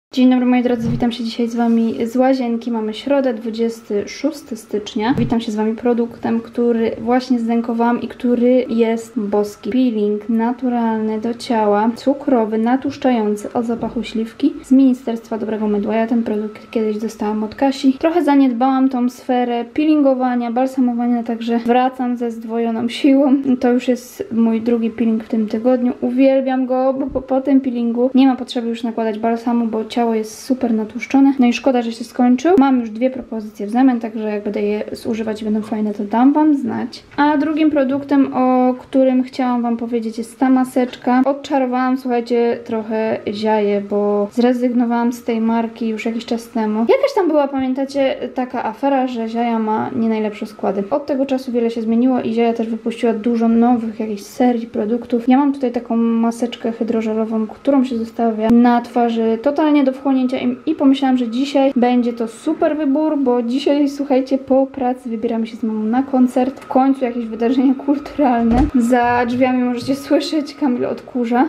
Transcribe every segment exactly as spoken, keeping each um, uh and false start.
Dzień dobry moi drodzy, witam się dzisiaj z Wami z łazienki. Mamy środę, dwudziestego szóstego stycznia. Witam się z Wami produktem, który właśnie zdękowałam i który jest boski. Peeling naturalny do ciała, cukrowy, natłuszczający o zapachu śliwki z Ministerstwa Dobrego Mydła. Ja ten produkt kiedyś dostałam od Kasi. Trochę zaniedbałam tą sferę peelingowania, balsamowania, także wracam ze zdwojoną siłą. To już jest mój drugi peeling w tym tygodniu. Uwielbiam go, bo po, po tym peelingu nie ma potrzeby już nakładać balsamu, bo ciało Ciało jest super natłuszczone. No i szkoda, że się skończył. Mam już dwie propozycje w zamian, także jak będę je zużywać i będą fajne, to dam Wam znać. A drugim produktem, o którym chciałam Wam powiedzieć, jest ta maseczka. Odczarowałam, słuchajcie, trochę ziaję, bo zrezygnowałam z tej marki już jakiś czas temu. Jakaś tam była, pamiętacie, taka afera, że ziaja ma nie najlepsze składy. Od tego czasu wiele się zmieniło i ziaja też wypuściła dużo nowych jakichś serii produktów. Ja mam tutaj taką maseczkę hydrożelową, którą się zostawia na twarzy totalnie do wchłonięcia i, i pomyślałam, że dzisiaj będzie to super wybór, bo dzisiaj, słuchajcie, po pracy wybieramy się z mamą na koncert. W końcu jakieś wydarzenie kulturalne. Za drzwiami możecie słyszeć, Kamil odkurza.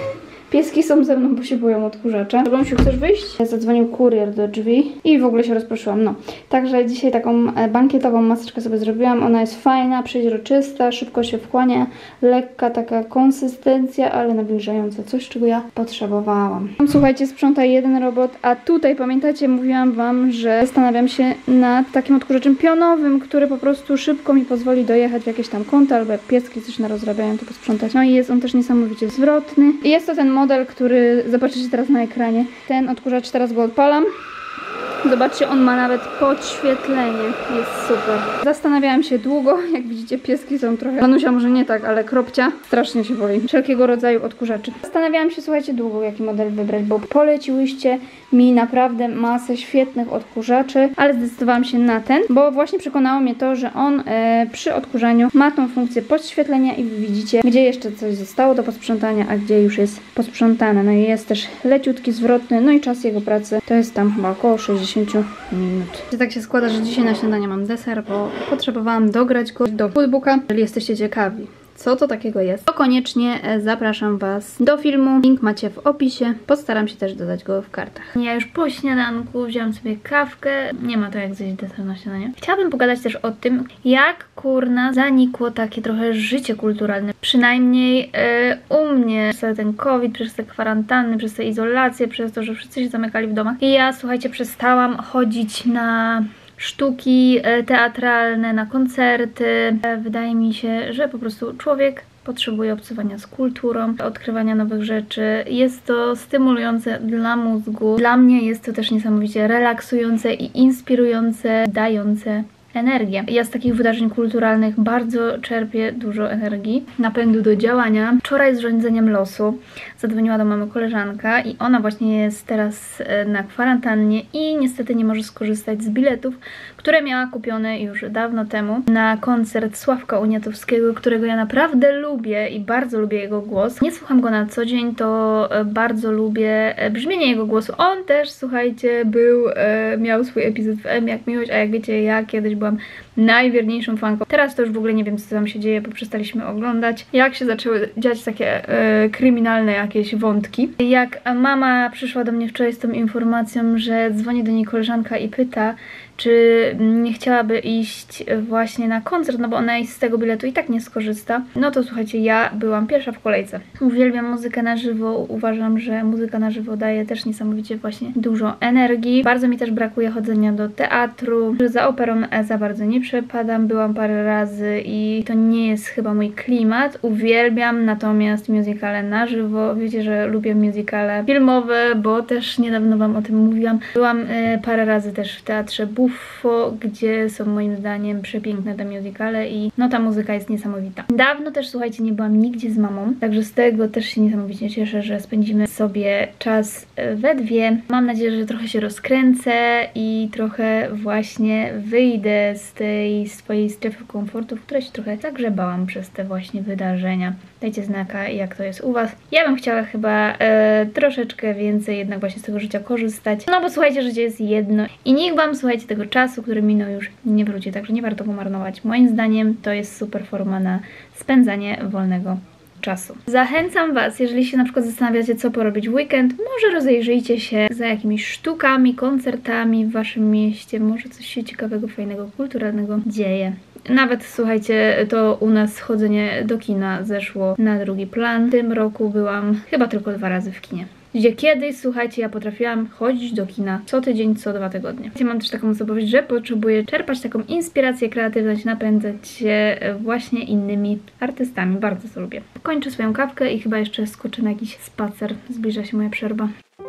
Pieski są ze mną, bo się boją odkurzacza. Gąsiu, chcesz wyjść? Zadzwonił kurier do drzwi i w ogóle się rozproszyłam. No, także dzisiaj taką bankietową maseczkę sobie zrobiłam. Ona jest fajna, przeźroczysta, szybko się wchłania, lekka taka konsystencja, ale nawilżająca. Coś, czego ja potrzebowałam. Słuchajcie, sprząta jeden robot, a tutaj, pamiętacie, mówiłam Wam, że zastanawiam się nad takim odkurzaczem pionowym, który po prostu szybko mi pozwoli dojechać w jakieś tam kąty, albo jak pieski coś narozrabiają, to posprzątać. No i jest on też niesamowicie zwrotny. I jest to ten model, który zobaczycie teraz na ekranie. Ten odkurzacz, teraz go odpalam. Zobaczcie, on ma nawet podświetlenie. Jest super. Zastanawiałam się długo. Jak widzicie, pieski są trochę... Manusia może nie tak, ale Kropcia strasznie się boi wszelkiego rodzaju odkurzaczy. Zastanawiałam się, słuchajcie, długo, jaki model wybrać, bo poleciłyście mi naprawdę masę świetnych odkurzaczy, ale zdecydowałam się na ten, bo właśnie przekonało mnie to, że on e, przy odkurzaniu ma tą funkcję podświetlenia i wy widzicie, gdzie jeszcze coś zostało do posprzątania, a gdzie już jest posprzątane. No i jest też leciutki, zwrotny, no i czas jego pracy to jest tam chyba około sześćdziesiąt minut. Tak się składa, że dzisiaj na śniadanie mam deser, bo potrzebowałam dograć go do foodbooka. Jeżeli jesteście ciekawi, co to takiego jest, to koniecznie zapraszam Was do filmu. Link macie w opisie. Postaram się też dodać go w kartach. Ja już po śniadanku wziąłam sobie kawkę. Nie ma to jak zjeść deser na śniadanie. Chciałabym pogadać też o tym, jak kurna zanikło takie trochę życie kulturalne. Przynajmniej yy, u mnie przez ten COVID, przez te kwarantanny, przez te izolacje, przez to, że wszyscy się zamykali w domach. I ja, słuchajcie, przestałam chodzić na sztuki teatralne, na koncerty. Wydaje mi się, że po prostu człowiek potrzebuje obcowania z kulturą, odkrywania nowych rzeczy. Jest to stymulujące dla mózgu. Dla mnie jest to też niesamowicie relaksujące i inspirujące, dające energię. Ja z takich wydarzeń kulturalnych bardzo czerpię dużo energii, napędu do działania. Wczoraj z rządzeniem losu zadzwoniła do mamy koleżanka i ona właśnie jest teraz na kwarantannie i niestety nie może skorzystać z biletów, które miała kupione już dawno temu na koncert Sławka Uniatowskiego, którego ja naprawdę lubię i bardzo lubię jego głos. Nie słucham go na co dzień, to bardzo lubię brzmienie jego głosu. On też, słuchajcie, był, miał swój epizod w M jak Miłość, a jak wiecie, ja kiedyś byłam najwierniejszą fanką. Teraz to już w ogóle nie wiem, co tam się dzieje, bo przestaliśmy oglądać. Jak się zaczęły dziać takie e, kryminalne jakieś wątki. Jak mama przyszła do mnie wczoraj z tą informacją, że dzwoni do niej koleżanka i pyta, czy nie chciałaby iść właśnie na koncert, no bo ona z tego biletu i tak nie skorzysta. No to słuchajcie, ja byłam pierwsza w kolejce. Uwielbiam muzykę na żywo, uważam, że muzyka na żywo daje też niesamowicie właśnie dużo energii. Bardzo mi też brakuje chodzenia do teatru. Za operą za bardzo nie przepadam, byłam parę razy i to nie jest chyba mój klimat. Uwielbiam natomiast musicale na żywo. Wiecie, że lubię musicale filmowe, bo też niedawno Wam o tym mówiłam. Byłam y, parę razy też w teatrze Buffo, gdzie są moim zdaniem przepiękne te musicale i no ta muzyka jest niesamowita. Dawno też, słuchajcie, nie byłam nigdzie z mamą, także z tego też się niesamowicie cieszę, że spędzimy sobie czas we dwie. Mam nadzieję, że trochę się rozkręcę i trochę właśnie wyjdę z tej swojej strefy komfortu, w której się trochę zagrzebałam przez te właśnie wydarzenia. Dajcie znaka, jak to jest u Was. Ja bym chciała chyba e, troszeczkę więcej jednak właśnie z tego życia korzystać. No bo słuchajcie, życie jest jedno i nikt Wam, słuchajcie, tego czasu, który minął, już nie wróci, także nie warto go marnować. Moim zdaniem to jest super forma na spędzanie wolnego czasu. Zachęcam Was, jeżeli się na przykład zastanawiacie, co porobić w weekend, może rozejrzyjcie się za jakimiś sztukami, koncertami w Waszym mieście, może coś się ciekawego, fajnego, kulturalnego dzieje. Nawet, słuchajcie, to u nas chodzenie do kina zeszło na drugi plan. W tym roku byłam chyba tylko dwa razy w kinie. Gdzie kiedyś, słuchajcie, ja potrafiłam chodzić do kina co tydzień, co dwa tygodnie. Ja mam też taką osobowość, że potrzebuję czerpać taką inspirację, kreatywność, napędzać się właśnie innymi artystami. Bardzo to lubię. Kończę swoją kawkę i chyba jeszcze skoczę na jakiś spacer. Zbliża się moja przerwa.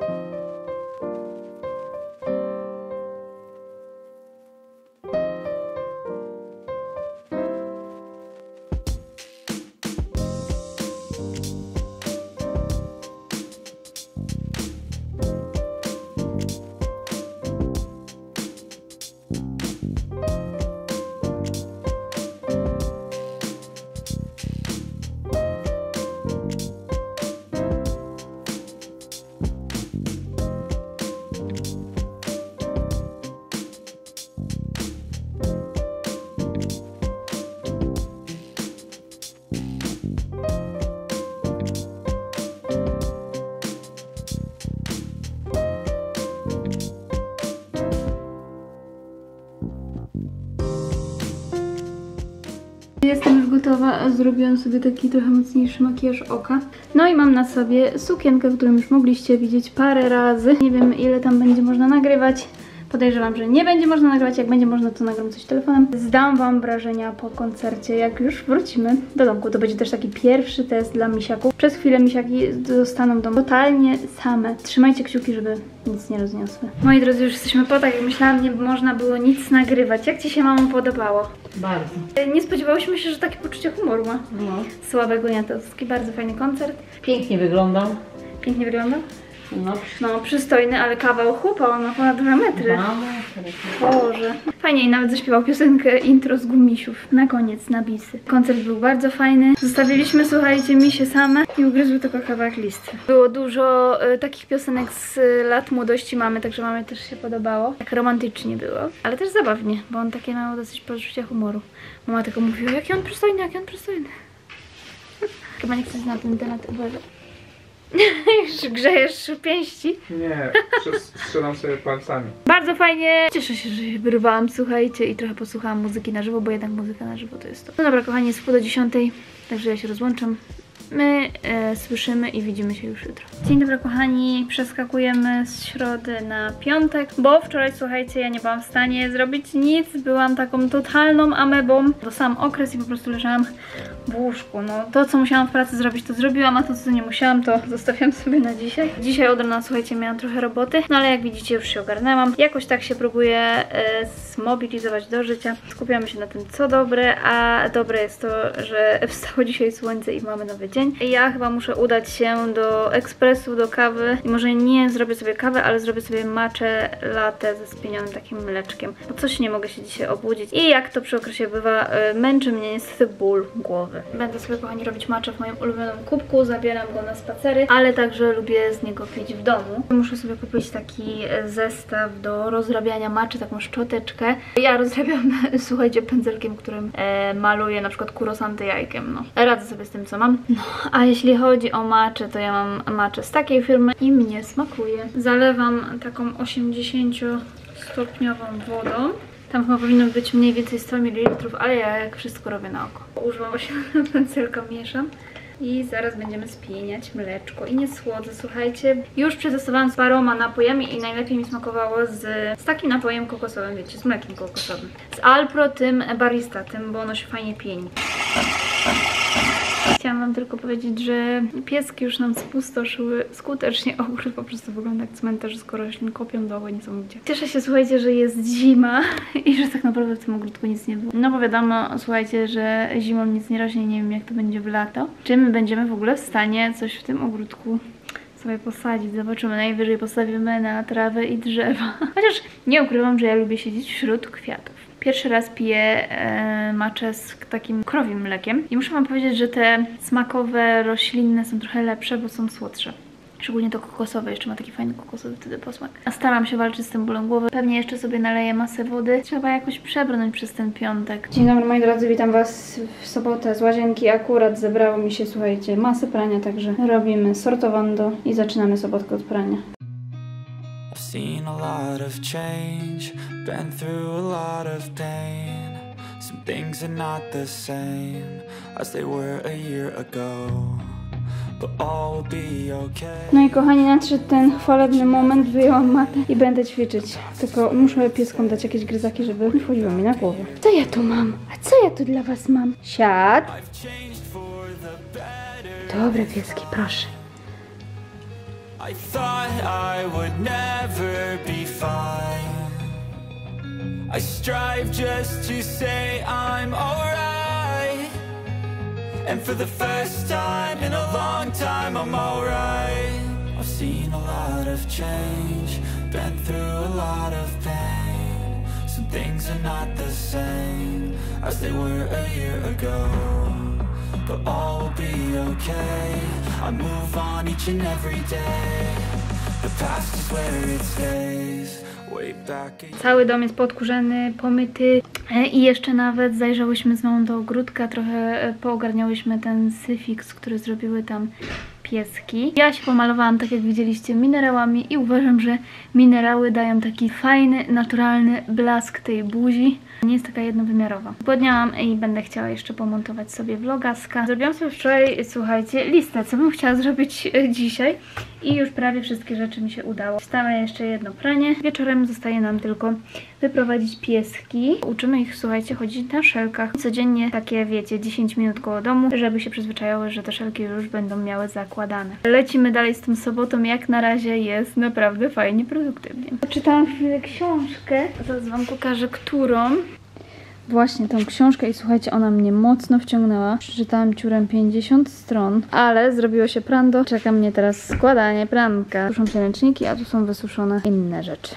Jestem już gotowa, zrobiłam sobie taki trochę mocniejszy makijaż oka. No i mam na sobie sukienkę, którą już mogliście widzieć parę razy. Nie wiem, ile tam będzie można nagrywać. Podejrzewam, że nie będzie można nagrywać. Jak będzie można, to nagram coś telefonem. Zdam Wam wrażenia po koncercie, jak już wrócimy do domku. To będzie też taki pierwszy test dla misiaków. Przez chwilę misiaki zostaną domu totalnie same. Trzymajcie kciuki, żeby nic nie rozniosły. Moi drodzy, już jesteśmy po, tak jak myślałam, nie można było nic nagrywać. Jak Ci się, mamo, podobało? Bardzo. Nie spodziewałyśmy się, że takie poczucie humoru ma. No. Sławek Goniatowski, bardzo fajny koncert. Pięknie wyglądał. Pięknie wyglądał? No, No, przystojny, ale kawał chłopa, on ma ponad dwa metry. Boże. Fajnie, i nawet zaśpiewał piosenkę intro z Gumisiów. Na koniec, na bisy. Koncert był bardzo fajny. Zostawiliśmy, słuchajcie, misie same i ugryzły tylko kawałek listy. Było dużo y, takich piosenek z y, lat młodości mamy, także mamie też się podobało. Tak romantycznie było, ale też zabawnie, bo on takie miał dosyć poczucie humoru. Mama tylko mówiła, jaki on przystojny, jaki on przystojny. Chyba nie chcesz na ten temat uważać. Już grzejesz pięści? Nie, strzelam sobie palcami. Bardzo fajnie. Cieszę się, że się wyrwałam, słuchajcie, i trochę posłuchałam muzyki na żywo, bo jednak muzyka na żywo to jest to. No dobra, kochani, jest pół do dziesiątej, także ja się rozłączam. My e, słyszymy i widzimy się już jutro. Dzień dobry, kochani. Przeskakujemy z środy na piątek, bo wczoraj, słuchajcie, ja nie byłam w stanie zrobić nic. Byłam taką totalną amebą. To sam okres i po prostu leżałam w łóżku. No, to, co musiałam w pracy zrobić, to zrobiłam, a to, co nie musiałam, to zostawiam sobie na dzisiaj. Dzisiaj od rana, słuchajcie, miałam trochę roboty, no ale jak widzicie, już się ogarnęłam. Jakoś tak się próbuję e, zmobilizować do życia. Skupiamy się na tym, co dobre, a dobre jest to, że wstało dzisiaj słońce i mamy nowy dzień. Ja chyba muszę udać się do ekspresu, do kawy i może nie zrobię sobie kawy, ale zrobię sobie matchę latte ze spienionym takim mleczkiem, bo coś nie mogę się dzisiaj obudzić i jak to przy okresie bywa, męczy mnie niestety ból głowy. Będę sobie, kochani, robić matchę w moim ulubionym kubku, zabieram go na spacery, ale także lubię z niego pić w domu. Muszę sobie kupić taki zestaw do rozrabiania matchy, taką szczoteczkę. Ja rozrabiam, słuchajcie, pędzelkiem, którym e, maluję na przykład kurosantę jajkiem, no. Radzę sobie z tym, co mam. No, a jeśli chodzi o matchę, to ja mam matchę z takiej firmy i mnie smakuje. Zalewam taką osiemdziesięciostopniową wodą. Tam chyba powinno być mniej więcej sto mililitrów, ale ja jak wszystko robię na oko. Używam właśnie pędzelka, mieszam. I zaraz będziemy spieniać mleczko. I nie słodzę, słuchajcie. Już przetestowałam z paroma napojami i najlepiej mi smakowało z, z takim napojem kokosowym, wiecie, z mlekiem kokosowym. Z Alpro, tym barista, tym, bo ono się fajnie pieni. Chciałam wam tylko powiedzieć, że pieski już nam spustoszyły skutecznie ogród, po prostu wygląda jak cmentarz, skoro roślin kopią doły, niesamowicie. Cieszę się, słuchajcie, że jest zima i że tak naprawdę w tym ogródku nic nie było. No bo wiadomo, słuchajcie, że zimą nic nie rośnie, nie wiem jak to będzie w lato. Czy my będziemy w ogóle w stanie coś w tym ogródku sobie posadzić? Zobaczymy, najwyżej postawimy na trawę i drzewa. Chociaż nie ukrywam, że ja lubię siedzieć wśród kwiatów. Pierwszy raz piję e, matchę z takim krowim mlekiem i muszę wam powiedzieć, że te smakowe, roślinne są trochę lepsze, bo są słodsze. Szczególnie to kokosowe, jeszcze ma taki fajny kokosowy wtedy posmak. A staram się walczyć z tym bólem głowy. Pewnie jeszcze sobie naleję masę wody. Trzeba jakoś przebrnąć przez ten piątek. Dzień dobry moi drodzy, witam was w sobotę z łazienki. Akurat zebrało mi się, słuchajcie, masę prania, także robimy sortowando i zaczynamy sobotkę od prania. I've seen a lot of change, been through a lot of pain. Some things are not the same as they were a year ago, but all will be okay. No i kochani, nadszedł ten chwalebny moment, wyjęłam matę i będę ćwiczyć. Tylko muszę pieskom dać jakieś gryzaki, żeby nie wchodziło mi na głowę. Co ja tu mam? A co ja tu dla was mam? Siad. Dobre pieski, proszę. I thought I would never be fine. I strive just to say I'm alright. And for the first time in a long time I'm alright. I've seen a lot of change, been through a lot of pain. Some things are not the same as they were a year ago, but all will be okay. I move on each and every day. The past is where it stays. Way back. Cały dom jest podkurzany, pomyty i jeszcze nawet zajrzałyśmy z mamą do ogródka, trochę poogarniałyśmy ten syfiks, który zrobiły tam pieski. Ja się pomalowałam, tak jak widzieliście, minerałami i uważam, że minerały dają taki fajny, naturalny blask tej buzi. Nie jest taka jednowymiarowa. Podniałam i będę chciała jeszcze pomontować sobie vlogaska. Zrobiłam sobie wczoraj, słuchajcie, listę, co bym chciała zrobić dzisiaj i już prawie wszystkie rzeczy mi się udało. Wstawię jeszcze jedno pranie. Wieczorem zostaje nam tylko wyprowadzić pieski. Uczymy ich, słuchajcie, chodzić na szelkach. Codziennie takie, wiecie, dziesięć minut koło domu, żeby się przyzwyczajały, że te szelki już będą miały zakładane. Lecimy dalej z tą sobotą. Jak na razie jest naprawdę fajnie, produktywnie. Czytałam chwilę książkę. Zaraz wam pokażę, którą. Właśnie tą książkę i słuchajcie, ona mnie mocno wciągnęła. Przeczytałam ciurem pięćdziesiąt stron, ale zrobiło się prando. Czeka mnie teraz składanie pranka. Tu są się ręczniki, a tu są wysuszone inne rzeczy.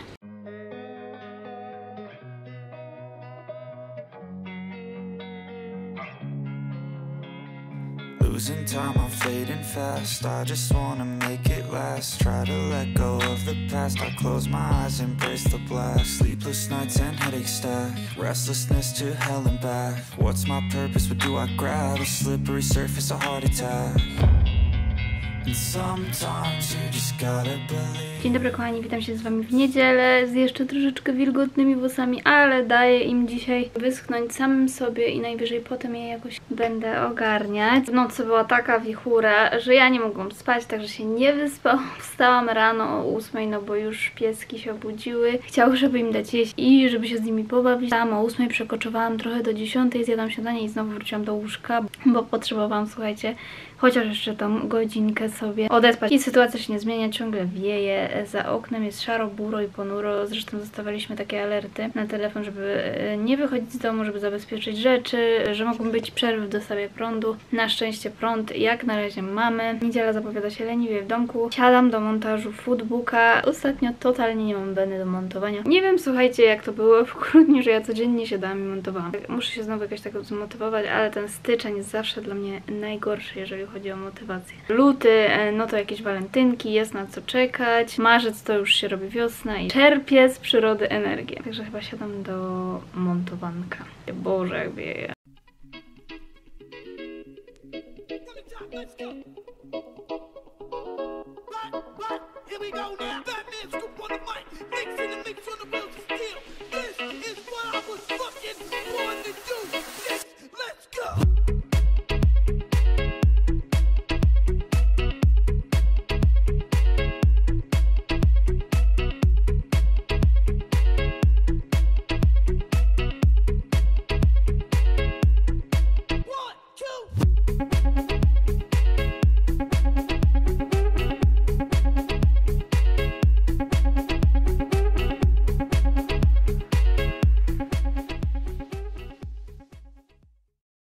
Losing time, I'm fading fast. I just wanna make it last. Try to let go of the past. I close my eyes, embrace the blast. Sleepless nights and headaches stack. Restlessness to hell and back. What's my purpose? What do I grab? A slippery surface, a heart attack. And sometimes you just gotta believe. Dzień dobry kochani, witam się z wami w niedzielę z jeszcze troszeczkę wilgotnymi włosami, ale daję im dzisiaj wyschnąć samym sobie i najwyżej potem je jakoś będę ogarniać. W nocy była taka wichura, że ja nie mogłam spać, także się nie wyspałam. Wstałam rano o ósmej, no bo już pieski się obudziły. Chciały, żeby im dać jeść i żeby się z nimi pobawić. Tam o ósmej przekoczowałam trochę do dziesiątej, zjadłam śniadanie i znowu wróciłam do łóżka, bo potrzebowałam, słuchajcie, chociaż jeszcze tą godzinkę sobie odespać. I sytuacja się nie zmienia, ciągle wieje. Za oknem jest szaro, buro i ponuro. Zresztą zostawiliśmy takie alerty na telefon, żeby nie wychodzić z domu, żeby zabezpieczyć rzeczy, że mogą być przerwy w dostawie prądu. Na szczęście prąd jak na razie mamy. Niedziela zapowiada się leniwie w domku. Siadam do montażu foodbooka. Ostatnio totalnie nie mam beny do montowania. Nie wiem, słuchajcie, jak to było w grudniu, że ja codziennie siadałam i montowałam. Muszę się znowu jakoś tak zmotywować, ale ten styczeń jest zawsze dla mnie najgorszy, jeżeli chodzi o motywację. Luty, no to jakieś walentynki, jest na co czekać. Marzec to już się robi wiosna i czerpię z przyrody energię. Także chyba siadam do montowanka. Boże, jak wieje. Here we go now. Batman scoop on the mic. Mix in the mix on the wheels.